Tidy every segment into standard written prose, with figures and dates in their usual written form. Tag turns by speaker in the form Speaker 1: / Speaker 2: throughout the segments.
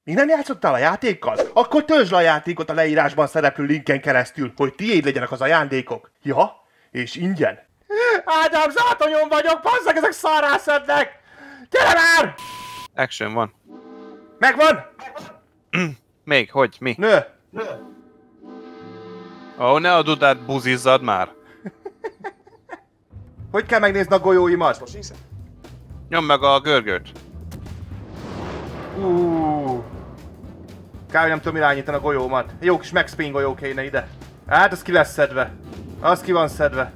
Speaker 1: Még nem játszottál a játékkal? Akkor töltsd le a játékot a leírásban szereplő linken keresztül, hogy tiéd legyenek az ajándékok. Ja, és ingyen. Ádám, zátonyom vagyok, basszak, ezek szarrászednek! Gyere már!
Speaker 2: Action van.
Speaker 1: Megvan?
Speaker 2: Még, hogy, mi?
Speaker 1: Nő.
Speaker 2: Ó, ne a dudát buzizzad már.
Speaker 1: Hogy kell megnézni a golyóimat?
Speaker 2: Nyomd meg a görgőt.
Speaker 1: Kár, nem tudom irányítani a golyómat. Jó kis Max Payne golyó kéne ide. Hát, az ki lesz szedve. Az ki van szedve.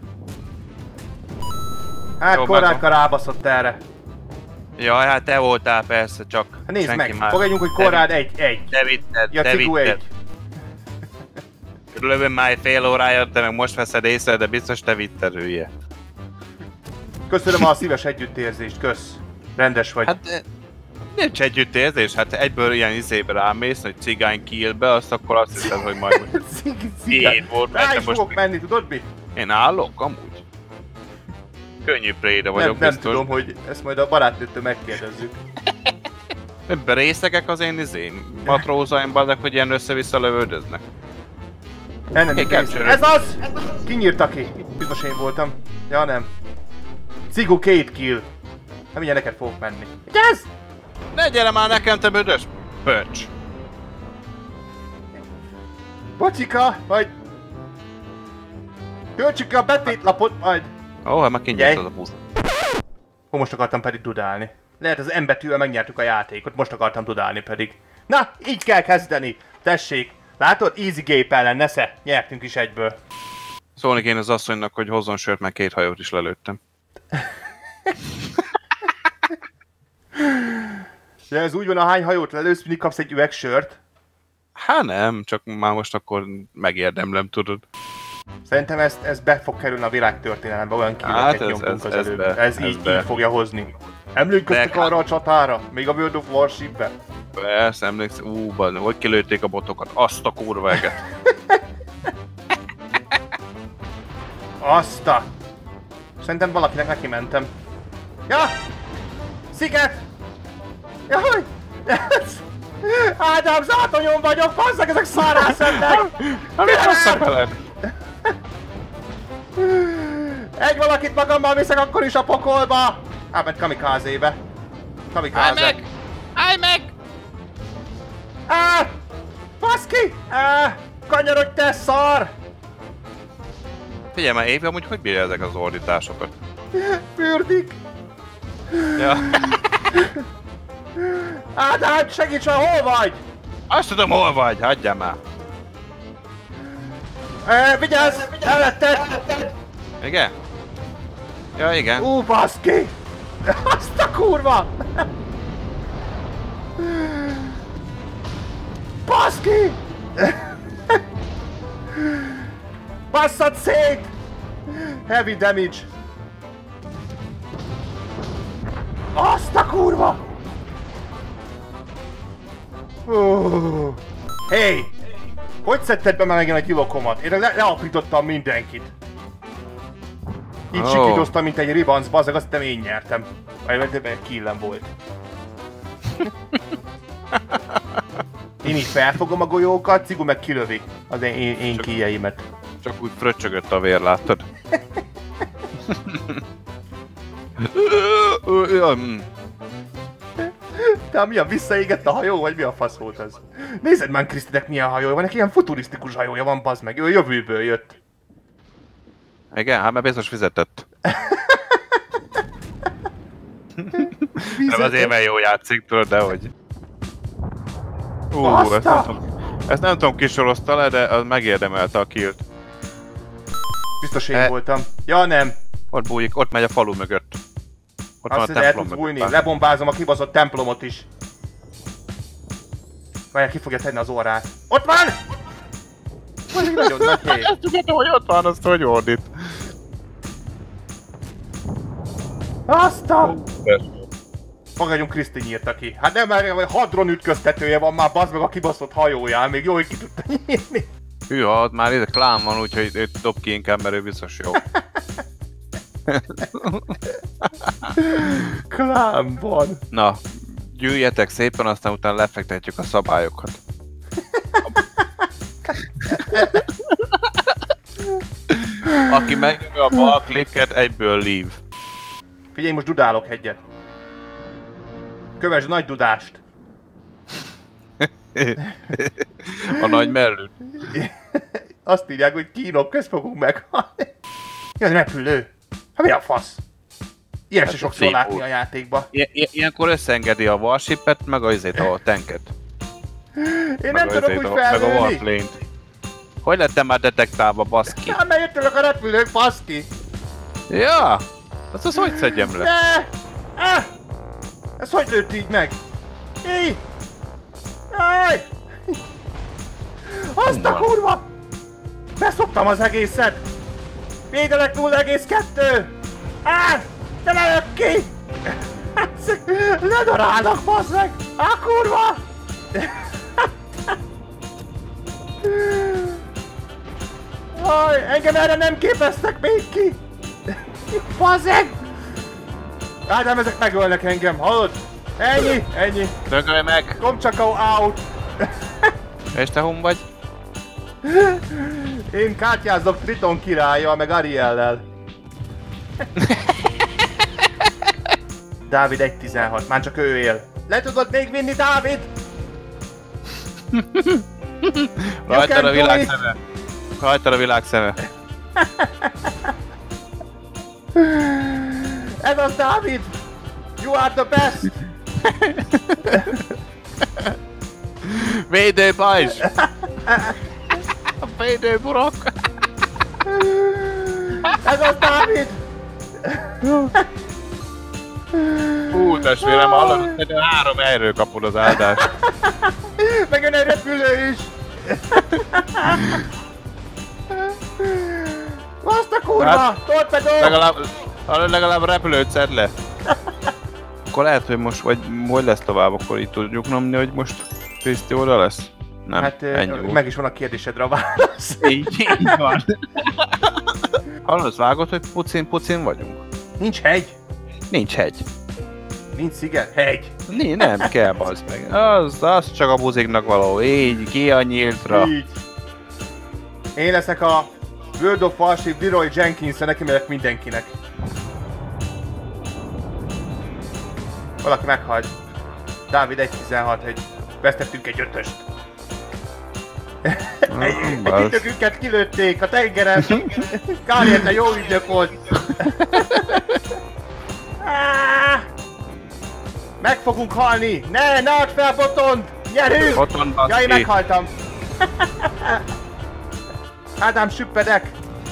Speaker 1: Hát, Korrádka rábaszott erre.
Speaker 2: Jaj, hát te voltál persze, csak
Speaker 1: Hát nézd
Speaker 2: senki
Speaker 1: meg,
Speaker 2: más.
Speaker 1: fogadjunk, hogy Korrád egy.
Speaker 2: Te vitted,
Speaker 1: Ja,
Speaker 2: te
Speaker 1: Cigu
Speaker 2: vitted.
Speaker 1: egy.
Speaker 2: Körülbelül már fél órája, te meg most veszed észre, de biztos te vitted, hülye.
Speaker 1: Köszönöm a szíves együttérzést, kösz. Rendes vagy.
Speaker 2: Hát nincs együttérzés, hát egyből ilyen izébe rámész, hogy cigány killbe, azt akkor azt hiszed, hogy majd én volt,
Speaker 1: Rá is
Speaker 2: most
Speaker 1: fogok menni, tudod mi?
Speaker 2: Én állok, amúgy. Könnyű préda vagyok,
Speaker 1: Nem
Speaker 2: biztos.
Speaker 1: tudom, hogy ezt majd a barátnőtől megkérdezzük.
Speaker 2: Ebben részegek az én matrózaim, bazeg, hogy ilyen össze-vissza lövöldöznek.
Speaker 1: Ez az! Ki nyírta ki? Biztos én voltam. Ja nem. Cigu 2 kill. Nem mindjárt neked fogok menni. Yes!
Speaker 2: Ne gyere már nekem, te büdös pöcs!
Speaker 1: Bocsika, majd... Töltsük ki a betétlapot, majd...
Speaker 2: Ó, hát már kinyert az a busz.
Speaker 1: Most akartam pedig dudálni. Lehet az M betűvel megnyertük a játékot, most akartam dudálni pedig. Na, így kell kezdeni. Tessék. Látod? Easy Gape ellen, nesze. Nyertünk is egyből.
Speaker 2: Szólni kéne az asszonynak, hogy hozzon sört, mert 2 hajót is lelőttem.
Speaker 1: Ja, ez úgy van, a hány hajót lelősz, mindig kapsz egy üveg sört.
Speaker 2: Hát nem, csak már most akkor megérdemlem, tudod.
Speaker 1: Szerintem ez be fog kerülni a világtörténelembe, olyan killeket
Speaker 2: Hát
Speaker 1: nyomtunk az előbb. Ez így fogja hozni. Emlékeztek
Speaker 2: De-
Speaker 1: arra a csatára? Még a World of Warship-be?
Speaker 2: Persze, emlékszem, hogy kilőtték a botokat, azt a kurva eget.
Speaker 1: Azt a... Szerintem valakinek neki mentem. Ja! Sziget! Jaj! Ádám, zátonyom vagyok, basszak, ezek szarrászednek!
Speaker 2: Mit basszak veled?
Speaker 1: Egy valakit magammal viszek akkor is a pokolba! Átment kamikázébe. Kamikáze.
Speaker 2: Állj meg!
Speaker 1: Á! Baszki! Á! Kanyarodj te szar!
Speaker 2: Figyelj már, Évi, amúgy hogy bírja ezek az ordításokat?
Speaker 1: Fürdik!
Speaker 2: Ja.
Speaker 1: Ádám, segíts, hol vagy?
Speaker 2: Azt tudom, hol vagy, hagyjál már.
Speaker 1: Vigyázz! Elletted!
Speaker 2: Igen? Ja, igen.
Speaker 1: Baszki! Azt a kurva! Baszki! Basszad szét! Heavy damage! Azt a kurva! Hey! Hogy szedted be megint a gyilkomat? Én leaprítottam mindenkit. Így sikítoztam, mint egy ribanc, bazzag, azt hiszem én nyertem. Vagy killem volt. Én így felfogom a golyókat, Cigu meg kilövi az én kijeimet.
Speaker 2: Csak úgy fröccsögött a vér, láttad?
Speaker 1: Te milyen visszaégett a hajó, vagy mi a fasz volt az? Nézed már Krisztinek milyen hajója van, neki ilyen futurisztikus hajója van, bazd meg, ő jövőből jött.
Speaker 2: Igen, hát mert biztos fizetett. Nem azért, mert jó játszik, tudod, de hogy... ezt nem tudom kisorozta le, de az megérdemelte a killt.
Speaker 1: Biztos én voltam. Ja nem.
Speaker 2: Ott bújik, ott megy a falu mögött. Ott
Speaker 1: azt
Speaker 2: van a templom mögött.
Speaker 1: Lebombázom a kibaszott templomot is. Várjál, ki fogja tenni az orrát. Ott van! Ez egy nagyon nagy hely.
Speaker 2: Ezt tudom, hogy ott van, azt hogy ordít.
Speaker 1: Azt a... Magadjunk Kriszti nyírta ki. Hát nem, mert hadron ütköztetője van már, bazd meg a kibaszott hajóján, még jó, hogy ki tudta nyírni.
Speaker 2: Hűha, ott már ide klán van, úgyhogy őt dob ki inkább, mert ő biztos jó.
Speaker 1: Klán van.
Speaker 2: Na, gyűjjetek szépen, aztán utána lefektetjük a szabályokat. Aki megnyomja a bal klikket, egyből leave.
Speaker 1: Figyelj, most dudálok egyet. Kövesd nagy dudást.
Speaker 2: A nagy mellőt.
Speaker 1: Azt írják, hogy kínok, közt fogunk meghalni. Jön repülő. Hát mi a fasz? Ilyen se sokszor látni a játékba.
Speaker 2: Ilyenkor összeengedi a warshipet, meg a tanket.
Speaker 1: Én nem tudok úgy
Speaker 2: Meg a
Speaker 1: felnőni.
Speaker 2: warplane-t. Hogy lettem már detektálva, baszki?
Speaker 1: Hát mert jöttek a repülők, baszki.
Speaker 2: Ja! Az hogy szedjem le?
Speaker 1: De! Ez hogy lőtt így meg? Így! Jaj! Azt a kurva! Beszoptam az egészet! Védelek 0,2! De ne lök ki! Ledarálnak, bassz meg! Kurva! Jaj, engem erre nem képeztek még ki! Bazzeg! Ádám, ezek megölnek engem, hallod? Ennyi, ennyi.
Speaker 2: Dögölj meg!
Speaker 1: Komcsakau out!
Speaker 2: És te hon vagy?
Speaker 1: Én kártyázom Triton királlyal, meg Ariellel. Dávid 1.16, már csak ő él. Le tudod még vinni, Dávid?
Speaker 2: Rajtad a világ szeme. Rajtad a világ szeme.
Speaker 1: Ez az, Dávid! You are the best!
Speaker 2: Védő pajzs! Védő burok!
Speaker 1: Ez az, Dávid!
Speaker 2: Testvérem, hallod, hogy 3 erről kapod az áldást.
Speaker 1: Meg jön egy repülő is! Azt a kurva!
Speaker 2: Hát,
Speaker 1: Torpedó!
Speaker 2: legalább repülőt szed le. Akkor lehet, hogy most, vagy hogy lesz tovább, akkor így tudjuk nyomni, hogy most Kriszti oda lesz? Nem,
Speaker 1: Hát
Speaker 2: ennyi volt.
Speaker 1: meg is van a kérdésedre a válasz.
Speaker 2: Így van. Hallod, vágod, hogy pucin vagyunk?
Speaker 1: Nincs hegy,
Speaker 2: Nincs hegy.
Speaker 1: nincs sziget, hegy.
Speaker 2: Nem kell, bazd meg. Az csak a buziknak való. Így, ki a nyíltra.
Speaker 1: Így. Én leszek a World of Warship Leroy Jenkins, neki megyek mindenkinek. Valaki meghalt. Dávid 1.16, hogy vesztettünk egy 5-öst. Egy ügynökünket kilőtték a tengeren. Kár érte, jó ügynök volt. Meg fogunk halni! Ne add fel Botond! Nyerünk!
Speaker 2: Botond,
Speaker 1: Ja, én meghaltam. Ádám, süppedek!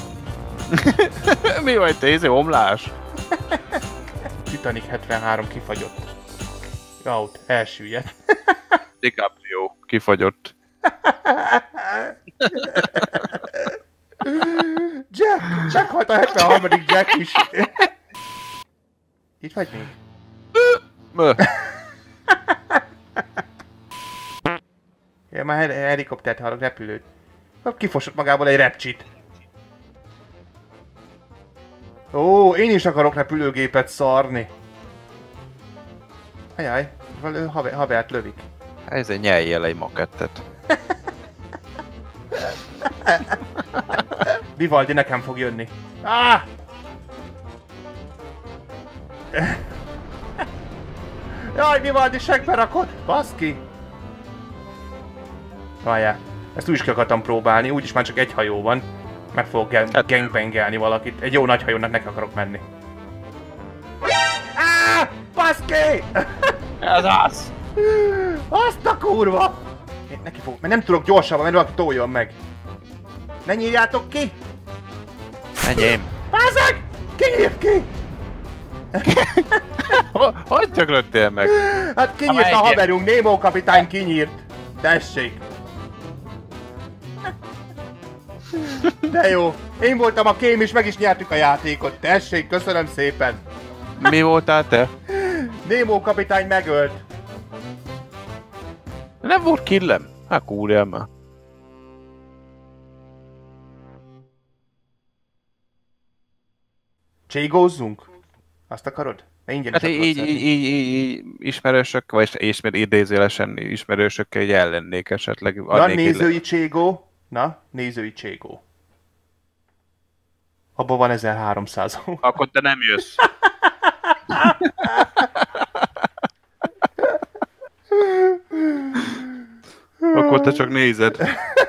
Speaker 2: Mi vagy te, omlás?
Speaker 1: Titanic 73 kifagyott. Out, elsüllyedt.
Speaker 2: DiCaprio, kifagyott.
Speaker 1: Jack! Meghalt a 73. Jack is. Itt vagy még? Én már helikoptert hallok, repülőt. Kifosott magából egy repcsit. Ó, én is akarok repülőgépet szarni. Ajaj, havert lövik.
Speaker 2: Ez egy nyeljél egy makettet.
Speaker 1: Vivaldi nekem fog jönni. Jaj, Vivaldi segbe rakod! Baszki! Várjál, ezt úgy is ki akartam próbálni, úgyis már csak egy hajó van. Meg fogok gangbangelni valakit. Egy jó nagy hajónak neki akarok menni. Baszki!
Speaker 2: Ez az!
Speaker 1: Azt a kurva! Én neki fogok, mert nem tudok gyorsabban, mert valaki toljon meg. Ne nyírjátok ki!
Speaker 2: Enyém!
Speaker 1: Bázzeg! Ki nyírt ki?
Speaker 2: Hogy töklöttél meg?
Speaker 1: Hát kinyírt a haverunk, Nemo kapitány kinyírt. Tessék! De jó, én voltam a kém és meg is nyertük a játékot. Tessék, köszönöm szépen.
Speaker 2: Mi voltál te?
Speaker 1: Nemo kapitány megölt.
Speaker 2: Nem volt killem? Hát kúrjál már.
Speaker 1: Cségózzunk? Azt akarod? Ingyen
Speaker 2: Hát így ismerősök, vagy idézőjelesen ismerősökkel így ellennék esetleg.
Speaker 1: Na, nézői Cségó. Abban van 1300.
Speaker 2: Akkor te nem jössz. Akkor te csak nézed.